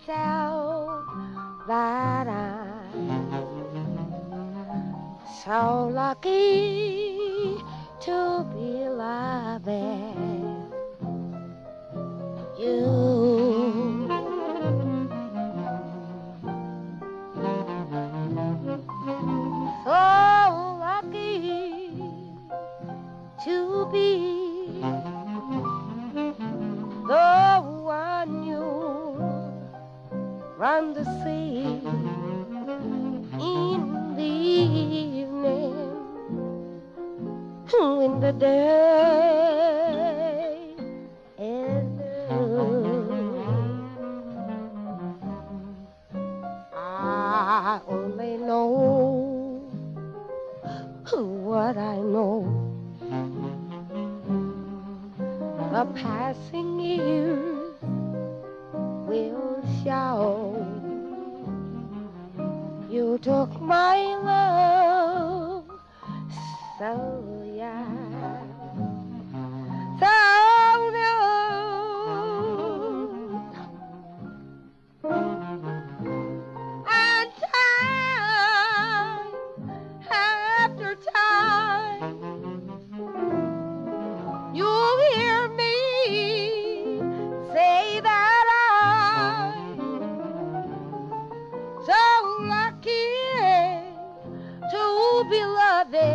myself that I'm so lucky to be loving you. So lucky to be the one you run to see in the evening when the day is through. I only know what I know. The passing years will show. You took my love so young, so new, and time after time you hear me say that I'm so lucky to be loving